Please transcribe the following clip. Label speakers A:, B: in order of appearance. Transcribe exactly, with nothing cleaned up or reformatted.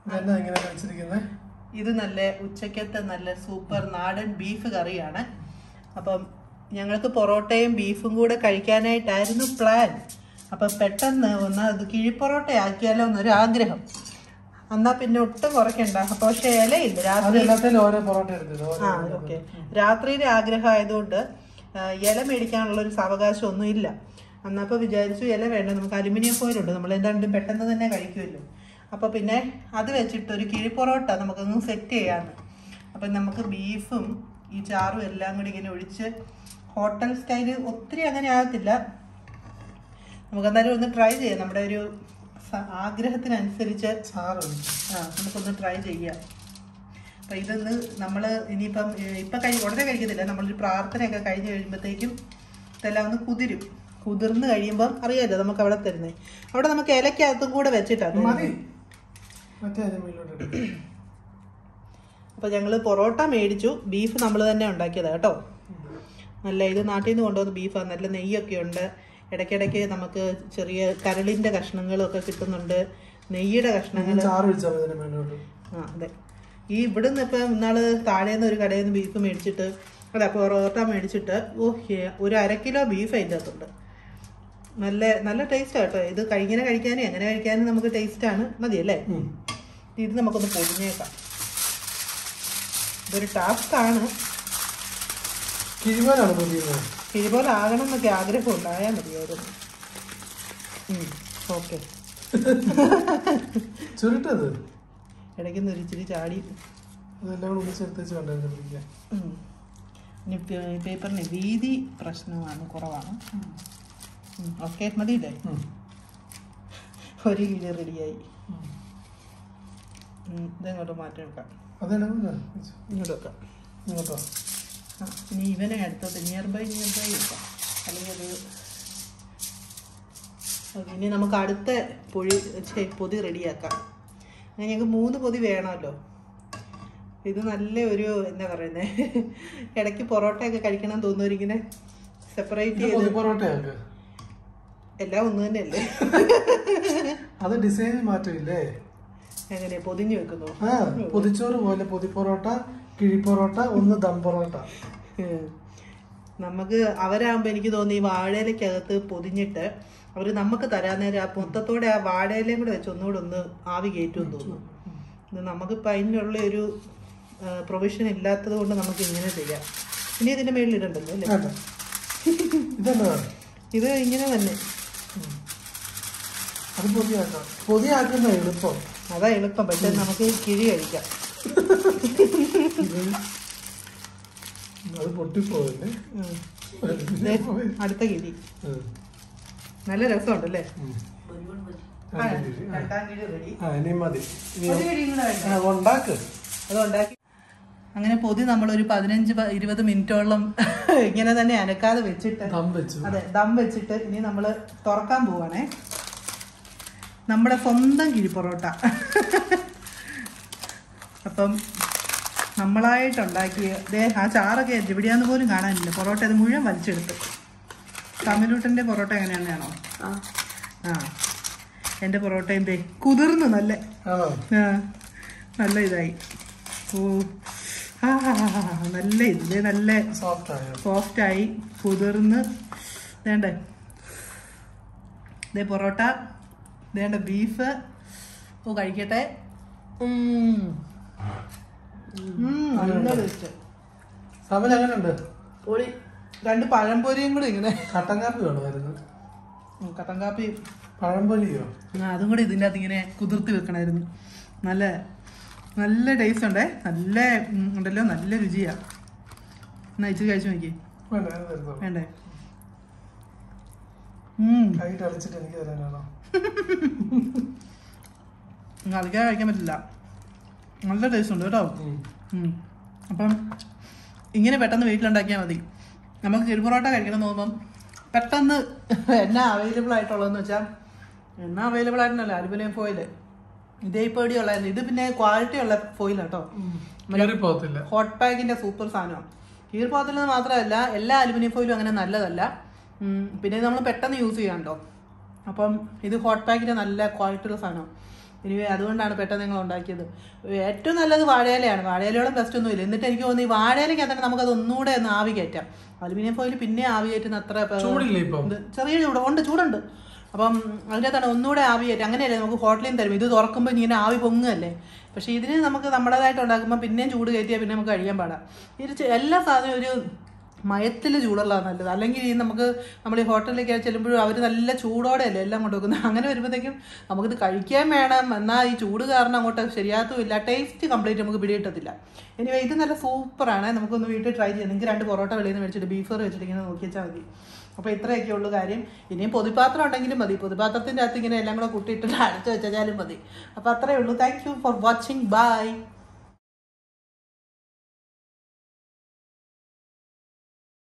A: ഇത് നല്ല ഉച്ചക്കത്തെ നല്ല സൂപ്പർ നാടൻ ബീഫ് കറിയാണ്. അപ്പം ഞങ്ങൾക്ക് പൊറോട്ടയും ബീഫും കൂടെ കഴിക്കാനായിട്ടായിരുന്നു പ്ലാൻ. അപ്പം പെട്ടെന്ന് ഒന്ന് അത് കിഴിപ്പൊറോട്ട ആക്കിയാലോ എന്നൊരു ആഗ്രഹം. എന്നാ പിന്നെ ഒട്ടും കുറയ്ക്കണ്ട. അപ്പൊ പക്ഷെ ഇലയില്ല രാത്രി. ആ ഓക്കെ, രാത്രിയിലെ ആഗ്രഹം ആയതുകൊണ്ട് ഇല മേടിക്കാനുള്ള ഒരു സാവകാശം ഒന്നും ഇല്ല. എന്നപ്പോൾ വിചാരിച്ചു ഇല വേണ്ട, നമുക്ക് അലുമിനിയം ഫോയിലുണ്ട്, നമ്മൾ എന്താണ്ടും പെട്ടെന്ന് തന്നെ കഴിക്കുമല്ലോ. അപ്പോൾ പിന്നെ അത് വെച്ചിട്ട് ഒരു കിഴിപ്പൊറോട്ട നമുക്കൊന്ന് സെറ്റ് ചെയ്യാമെന്ന്. അപ്പം നമുക്ക് ബീഫും ഈ ചാറും എല്ലാം കൂടി ഇങ്ങനെ ഒഴിച്ച് ഹോട്ടൽ സ്റ്റൈല് ഒത്തിരി അങ്ങനെ ആകത്തില്ല, നമുക്കെന്തായാലും ഒന്ന് ട്രൈ ചെയ്യാം. നമ്മുടെ ഒരു ആഗ്രഹത്തിനനുസരിച്ച് ചാറ് ആ നമുക്കൊന്ന് ട്രൈ ചെയ്യാം. അപ്പം ഇതൊന്ന് നമ്മൾ ഇനിയിപ്പം ഇപ്പം കഴി ഉടനെ കഴിക്കത്തില്ല, നമ്മളൊരു പ്രാർത്ഥനയൊക്കെ കഴിഞ്ഞ് കഴിയുമ്പോഴത്തേക്കും ഇതെല്ലാം ഒന്ന് കുതിരും. കുതിർന്ന് കഴിയുമ്പം അറിയാമല്ലോ നമുക്ക് അവിടെ തരുന്നത്. അവിടെ നമുക്ക് ഇലക്കകത്തും കൂടെ വെച്ചിട്ടാണ്. അപ്പോൾ ഞങ്ങൾ പൊറോട്ട മേടിച്ചു, ബീഫ് നമ്മൾ തന്നെ ഉണ്ടാക്കിയതാണ് കേട്ടോ. നല്ല ഇത് നാട്ടിൽ നിന്ന് കൊണ്ടുവന്ന ബീഫാണ്, നല്ല നെയ്യൊക്കെ ഉണ്ട്. ഇടയ്ക്കിടയ്ക്ക് നമുക്ക് ചെറിയ കരളിൻ്റെ കഷ്ണങ്ങളൊക്കെ കിട്ടുന്നുണ്ട്, നെയ്യുടെ കഷ്ണങ്ങൾ. ആ അതെ, ഈ ഇവിടുന്ന് ഇപ്പം ഇന്നാൾ താഴേന്ന് ഒരു കടയിൽ നിന്ന് ബീഫ് മേടിച്ചിട്ട് അല്ല പൊറോട്ട മേടിച്ചിട്ട് ഓ ഒരു അര കിലോ ബീഫ് അതിൻ്റെ അകത്തുണ്ട്. നല്ല നല്ല ടേസ്റ്റ് കേട്ടോ. ഇത് കഴിങ്ങനെ കഴിക്കാനും എങ്ങനെ കഴിക്കാനും നമുക്ക് ടേസ്റ്റാണ്. മതിയല്ലേ? ഇത് നമുക്കൊന്ന് പൊടിഞ്ഞേക്കാം. ഇതൊരു ടാസ്ക്കാണ്. കിഴിപോലെ ആകണം എന്നൊക്കെ ആഗ്രഹം ഉണ്ടായാൽ മതിയായിരുന്നു. ഓക്കെ,
B: ചുരുട്ടത്
A: ഇടയ്ക്കുന്ന ഒരു ഇച്ചിരി ചാടി. പേപ്പറിന് വീതി പ്രശ്നമാണ്, കുറവാണ്. ഓക്കെ മതിയില്ലേ? ഒരു കിലോ റെഡിയായി. ഇതെങ്ങോട്ട് മാറ്റി വെക്കാം, ഇങ്ങോട്ട് വെക്കാം. ആ ഇനി ഇവനെ അടുത്തോട്ട് നിയർ ബൈ നിയർ ബൈ വെക്കാം, അല്ലെങ്കിൽ അത് ഇനി നമുക്ക് അടുത്ത പൊടി പൊതി റെഡിയാക്കാം. അങ്ങനെ ഞങ്ങൾക്ക് മൂന്ന് പൊതി വേണമല്ലോ. ഇത് നല്ല ഒരു എന്താ പറയുന്നത്, ഇടയ്ക്ക് പൊറോട്ടയൊക്കെ കഴിക്കണം തോന്നുന്നവരിങ്ങനെ സെപ്പറേറ്റ് ചെയ്ത്
B: പൊറോട്ട
A: എല്ലാം ഒന്ന് തന്നെയല്ലേ?
B: അത് ഡിസൈനിൽ മാറ്റമില്ലേ?
A: എങ്ങനെ പൊതിഞ്ഞു വെക്കുന്നു?
B: പൊതിച്ചോറ് പോലെ പൊതി പൊറോട്ട, കിഴി പൊറോട്ട, ഒന്ന് ദം പൊറോട്ട.
A: നമുക്ക് അവരാകുമ്പോൾ എനിക്ക് തോന്നി ഈ വാഴയിലേക്കകത്ത് പൊതിഞ്ഞിട്ട് അവർ നമുക്ക് തരാൻ നേരം ആ മൊത്തത്തോടെ ആ വാഴയിലയും കൂടെ വെച്ച് ഒന്നുകൂടെ ഒന്ന് ആവി കയറ്റുമെന്ന് തോന്നുന്നു. ഇത് നമുക്കിപ്പോൾ അതിനുള്ള ഒരു പ്രൊവിഷൻ ഇല്ലാത്തത് കൊണ്ട് നമുക്ക് ഇങ്ങനെ ചെയ്യാം. ഇനി ഇതിൻ്റെ മേളിൽ ഇടണ്ടല്ലോ അല്ലേ? ഇത് ഇങ്ങനെ തന്നെ
B: അത് പൊതിയാക്കാം. പൊതിയാക്കുന്ന എളുപ്പം,
A: അതാ എളുപ്പം. പക്ഷെ നമുക്ക് കിഴി കഴിക്കാം.
B: അത് പൊട്ടിപ്പോയല്ലേ?
A: അടുത്ത കിഴി നല്ല രസമുണ്ടല്ലേ? രണ്ടാം കിഴി റെഡി. അത് ഉണ്ടാക്കി അങ്ങനെ പൊതി നമ്മളൊരു പതിനഞ്ച് ഇരുപത് മിനിറ്റോളം ഇങ്ങനെ തന്നെ അനക്കാതെ വെച്ചിട്ട് അതെ ദം വെച്ചിട്ട് ഇനി നമ്മൾ തുറക്കാൻ പോവാണേ. നമ്മുടെ സ്വന്തം കിഴി പൊറോട്ട. അപ്പം നമ്മളായിട്ടുണ്ടാക്കിയ ദേ ആ ചാറൊക്കെ എവിടെയാന്ന് പോലും കാണാനില്ല. പൊറോട്ട ഇത് മുഴുവൻ വലിച്ചെടുത്ത്. തമിഴൂട്ടൻ്റെ പൊറോട്ട എങ്ങനെയാണെന്നാണോ? ആ എൻ്റെ പൊറോട്ടയും ദേ കുതിർന്നു നല്ല ആ നല്ല ഇതായി. ഓ ആ നല്ല ഇത് നല്ല സോഫ്റ്റായി കുതിർന്ന്. വേണ്ടേ ദേ പൊറോട്ട, വേണ്ട ബീഫ്. ഓ കഴിക്കട്ടെ. നല്ല ടേസ്റ്റ്. പൊളി. രണ്ട് പഴംപൊരിയും കൂടി ഇങ്ങനെ.
B: കട്ടൻ കാപ്പി വേണമായിരുന്നു.
A: കട്ടൻ കാപ്പി
B: പഴംപൊരിയോ?
A: ആ അതും കൂടി ഇതിൻ്റെ അകത്ത് ഇങ്ങനെ കുതിർത്തി വെക്കണമായിരുന്നു. നല്ല നല്ല ടേസ്റ്റ് ഉണ്ടേ. നല്ല ഉണ്ടല്ലോ, നല്ല രുചിയാ. എന്നാ ഇച്ചിരി കഴിച്ചു നോക്കി. വേണ്ടേ? കളിക്കാതെ കഴിക്കാൻ പറ്റില്ല. നല്ല ടേസ്റ്റ് ഉണ്ട് കേട്ടോ. അപ്പം ഇങ്ങനെ പെട്ടെന്ന് വീട്ടിലുണ്ടാക്കിയാൽ മതി. നമുക്ക് കിഴി പൊറോട്ട കഴിക്കണം എന്ന് തോന്നുമ്പം പെട്ടെന്ന് എന്നാ അവൈലബിൾ ആയിട്ടുള്ളതെന്ന് വെച്ചാൽ എന്നാ അവൈലബിൾ ആയിരുന്നല്ലോ അലുമിനിയം ഫോയിൽ. ഇതേ പേടി ഉള്ളായിരുന്നു. ഇത് പിന്നെ ക്വാളിറ്റി ഉള്ള ഫോയിൽ കേട്ടോ. ഹോട്ട് പാക്കിന്റെ സൂപ്പർ സാധനമാണ്. കീറി പോകത്തില്ലെന്ന് മാത്രമല്ല എല്ലാ അലുമിനിയം ഫോയിലും അങ്ങനെ നല്ലതല്ല. പിന്നെ നമ്മൾ പെട്ടെന്ന് യൂസ് ചെയ്യാണ്ടോ. അപ്പം ഇത് ഹോട്ട് പാക്കിന്റെ നല്ല ക്വാളിറ്റി ഉള്ള സാധനമാണ്. ഇനി അതുകൊണ്ടാണ് പെട്ടെന്ന് ഞങ്ങൾ ഉണ്ടാക്കിയത്. ഏറ്റവും നല്ലത് വാഴയിലയാണ്. വാഴയിലോളം ബെസ്റ്റ് ഒന്നും ഇല്ല. എന്നിട്ട് എനിക്ക് തോന്നുന്നു ഈ വാഴയിലേക്കകത്താണ് നമുക്കത് ഒന്നുകൂടെ ഒന്ന് ആവി കയറ്റാം. അലുമിനിയം ഫോയിൽ പിന്നെ ആവി കയറ്റുന്ന അത്ര ചെറിയ ചൂട് ഉണ്ട്, ചൂടുണ്ട്. അപ്പം അതിൻ്റെ അകത്താണ് ഒന്നുകൂടെ ആവി കയറ്റും. അങ്ങനെയല്ലേ നമുക്ക് ഹോട്ടലിൽ നിന്ന് തരും. ഇത് തുറക്കുമ്പോൾ ഇങ്ങനെ ആവി പൊങ്ങുകയല്ലേ. പക്ഷേ ഇതിന് നമുക്ക് നമ്മുടേതായിട്ട് ഉണ്ടാക്കുമ്പോൾ പിന്നെയും ചൂട് കയറ്റിയാൽ പിന്നെ നമുക്ക് കഴിയാൻ പാടാം. ഇത് എല്ലാ സാധനവും ഒരു മയത്തിൽ ചൂടുള്ളതാണ് നല്ലത്. അല്ലെങ്കിൽ ഈ നമുക്ക് നമ്മൾ ഈ ഹോട്ടലിലേക്ക് ചെല്ലുമ്പോഴും അവർ നല്ല ചൂടോടെയല്ലേ എല്ലാം കൊണ്ടുവെക്കുന്നത്. അങ്ങനെ വരുമ്പോഴത്തേക്കും നമുക്കിത് കഴിക്കാൻ വേണം, എന്നാൽ ഈ ചൂട് കാരണം അങ്ങോട്ട് ശരിയാത്തുമില്ല, ടേസ്റ്റ് കംപ്ലീറ്റ് നമുക്ക് പിടികിട്ടത്തില്ല. എനിവേ ഇത് നല്ല സൂപ്പറാണ്. നമുക്കൊന്ന് വീട്ടിൽ ട്രൈ ചെയ്യാം. നിങ്ങൾക്ക് രണ്ട് പൊറോട്ട വെളിയിൽ നിന്ന് മേടിച്ചിട്ട് ബീഫ് കറി വെച്ചിട്ട് ഇങ്ങനെ നോക്കി വെച്ചാൽ മതി. അപ്പോൾ ഇത്രയൊക്കെ ഉള്ളൂ കാര്യം. ഇനിയും പൊതിപാത്രം ഉണ്ടെങ്കിലും മതി. പൊതിപാത്രത്തിൻ്റെ അകത്ത് ഇങ്ങനെ എല്ലാം കൂടെ കൂട്ടിയിട്ടിട്ട് അടച്ചു വെച്ചാലും മതി. അപ്പോൾ അത്രയേ ഉള്ളൂ. Thank you for watching. By.